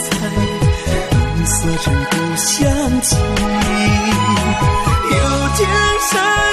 彩，颜色真不相近。有天山